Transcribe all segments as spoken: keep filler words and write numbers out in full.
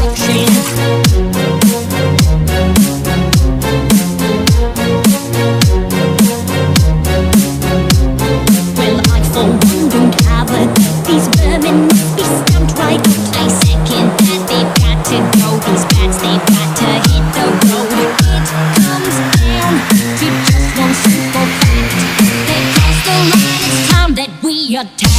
destruction. Well, I for one don't have it. These vermin must be stumped right. I second that they've got to go. These bats, they've got to hit the road. It comes down to just one simple fact. They cross the line, it's time that we attack.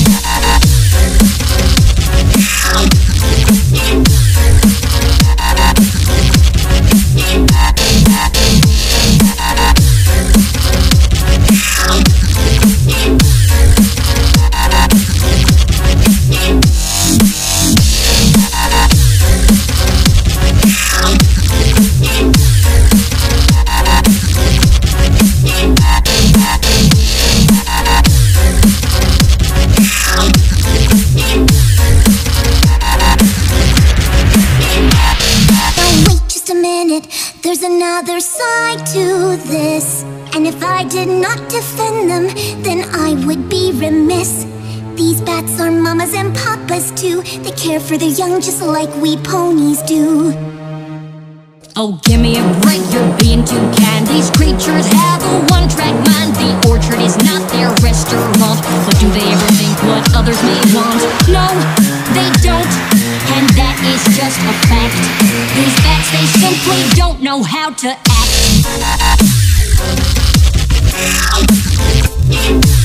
There's another side to this, and if I did not defend them, then I would be remiss. These bats are mamas and papas too. They care for their young just like we ponies do. Oh, give me a break, you're being too kind. These creatures have a one-track mind. The orchard is not their restaurant. But do they ever think what others may want? No, they don't, and that is just a fact. These bats, they simply don't know how to act.